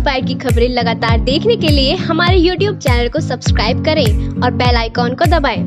Inspire की खबरें लगातार देखने के लिए हमारे YouTube चैनल को सब्सक्राइब करें और बेल आइकॉन को दबाएं।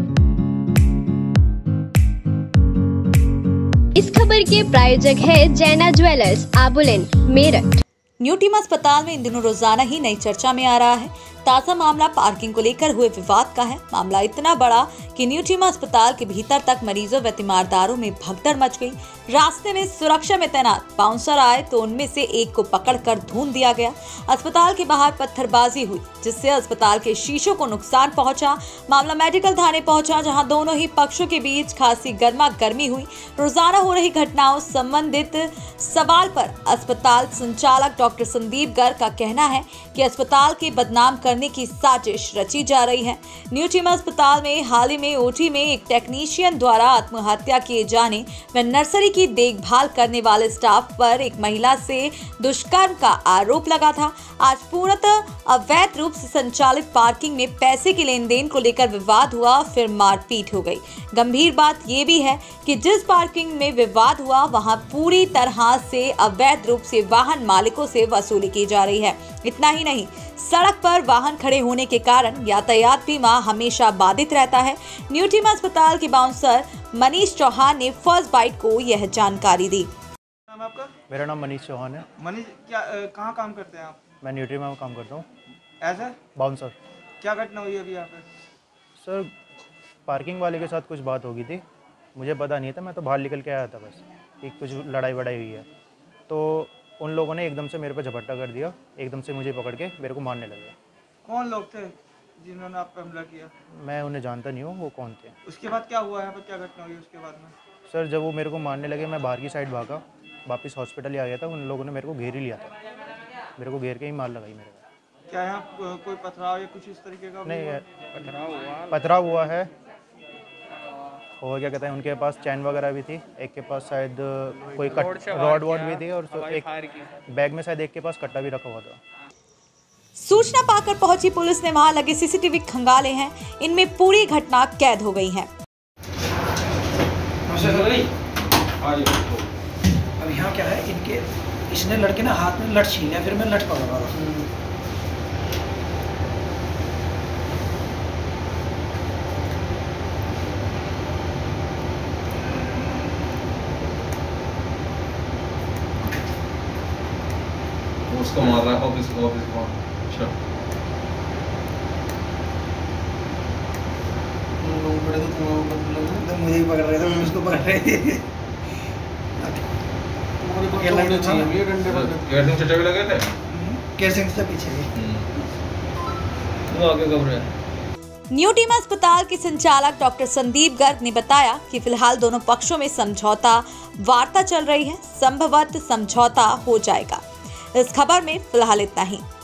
इस खबर के प्रायोजक है Jaina jewellers, Abulane, Meerut. New team अस्पताल में इन दिनों रोजाना ही नई चर्चा में आ रहा है। ताजा मामला पार्किंग को लेकर हुए विवाद का है। मामला इतना बड़ा कि न्यू टीम अस्पताल के भीतर तक मरीजों व तीमारदारों में भगदड़ मच गई। रास्ते में सुरक्षा में तैनात बाउंसर आए तो उनमें से एक को पकड़कर धून दिया गया। अस्पताल के बाहर पत्थरबाजी हुई जिससे अस्पताल के शीशों को नुकसान पहुंचा। मामला मेडिकल थाने पहुंचा जहां दोनों ही पक्षों के बीच खासी गर्मा गर्मी हुई। रोजाना हो रही घटनाओं संबंधित सवाल पर अस्पताल संचालक डॉक्टर संदीप गर्ग का कहना है कि अस्पताल के बदनाम करने की साजिश रची जा रही है। न्यू टीम अस्पताल में हाल ही में ओटी में एक टेक्नीशियन द्वारा आत्महत्या किए जाने व नर्सरी की देखभाल करने वाले स्टाफ पर एक महिला से दुष्कर्म का आरोप लगा था। आज पूर्णतः अवैध रूप से संचालित पार्किंग में पैसे के लेन देन को लेकर विवाद हुआ, फिर मारपीट हो गई। गंभीर बात यह भी है कि जिस पार्किंग में विवाद हुआ वहां पूरी तरह से अवैध रूप से वाहन मालिकों से वसूली की जा रही है। इतना ही नहीं, सड़क पर वाहन खड़े होने के कारण यातायात बीमा हमेशा बाधित रहता है। न्यू टीम अस्पताल के बाउंसर मनीष चौहान ने फर्स्ट बाइट को यह जानकारी दी। नाम आपका? मेरा नाम मनीष चौहान है। मनीष, क्या कहाँ काम करते हैं आप? मैं न्यू टीम में काम करता हूँ एज ए बाउंसर। क्या घटना हुई अभी यहाँ पे? सर, पार्किंग वाले के साथ कुछ बात हो गई थी, मुझे पता नहीं था, मैं तो बाहर निकल के आया था बस कि कुछ लड़ाई वड़ाई हुई है। तो उन लोगों ने एकदम से मेरे पे झपट्टा कर दिया, एकदम से मुझे पकड़ के मेरे को मारने लगे। कौन लोग थे जिन्होंने आप पे हमला किया? मैं उन्हें जानता नहीं हूँ वो कौन थे। उसके बाद क्या हुआ यहाँ पर, क्या घटना हुई उसके बाद में? सर, जब वो मेरे को मारने लगे मैं बाहर की साइड भागा, वापस हॉस्पिटल ही आ गया था। उन लोगों ने मेरे को घेर ही लिया था, मेरे को घेर के ही मार लगाई मेरे को। क्या यहाँ कोई पथराव या कुछ इस तरीके का? नहीं, पथराव हुआ है। और क्या कहते हैं, उनके पास चैन वगैरह भी थी, एक के पास शायद कोई रॉड वॉड भी थी और एक बैग में शायद एक के पास कट्टा भी रखा हुआ था। सूचना पाकर पहुंची पुलिस ने वहां लगे सीसीटीवी खंगाले हैं, इनमें पूरी घटना कैद हो गई है। अब यहाँ क्या है, इनके इसने लड़के ने हाथ में लठ छीन लिया, फिर मैं लठ पकड़ रहा था। उसको मार रहा है ऑफिस में। अच्छा, लोग बड़े तो मुझे ही पकड़ रहे थे, मैं उसको पकड़ रहे थे। केयरसिंग चटे भी लगे थे, केयरसिंग से पीछे वो आगे कब रहे। न्यू टीम अस्पताल के संचालक डॉक्टर संदीप गर्ग ने बताया कि फिलहाल दोनों पक्षों में समझौता वार्ता चल रही है, संभवतः समझौता हो जाएगा। इस खबर में फिलहाल इतना ही।